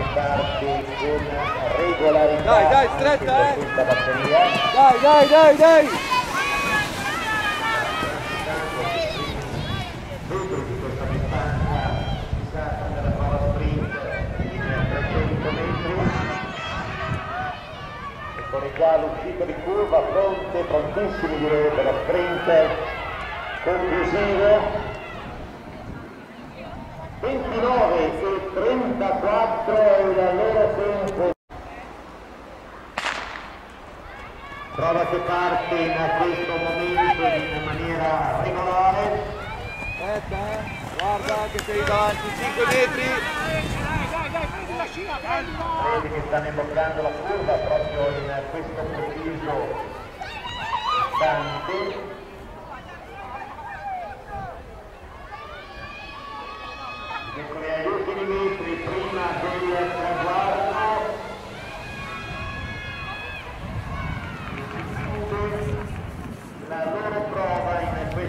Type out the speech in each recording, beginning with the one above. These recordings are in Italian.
darsi con regolarità. Dai, stretta, questa batteria. Dai! Dentro di questa distanza si sa della prova sprint in 300 metri. E con già l'uscita di curva, prontissimi direi per lo sprint conclusivo. 29 e 34 è il loro tempo. Prova che parte in questo momento in maniera regolare. Aspetta, guarda che sei davanti, 5 metri. Vedi che stanno imboccando la curva proprio in questo preciso istante. Eccoli agli ultimi metri prima del traguardo. La loro prova in questo.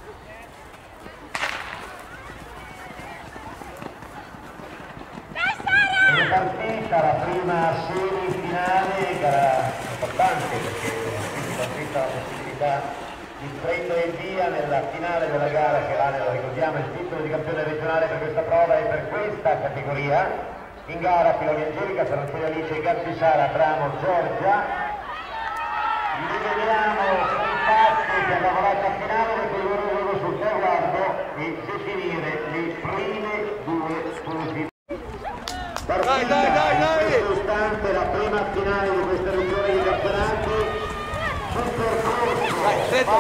È partita la prima semifinale, gara importante perché si consiste la possibilità di prendere il via nella finale della gara che vale, lo ricordiamo, il titolo di campione regionale per questa prova e per questa categoria. In gara Piloni Angelica, Saranzoli Alice, Gattisara, Abramo, Giorgia. Li vediamo infatti che hanno lavorato a finale perché loro loro sul traguardo e definire le prime due posizioni. Dai! In questo istante la prima finale di questa regione di campionati. Sul percorso Stretta!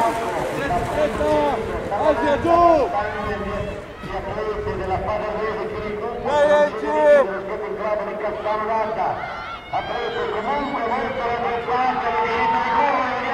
Alzia giù! gli atleti della Padovese che ricontano Dai, il club di Cassano d'Adda. Atleti comunque molto raddrizzati,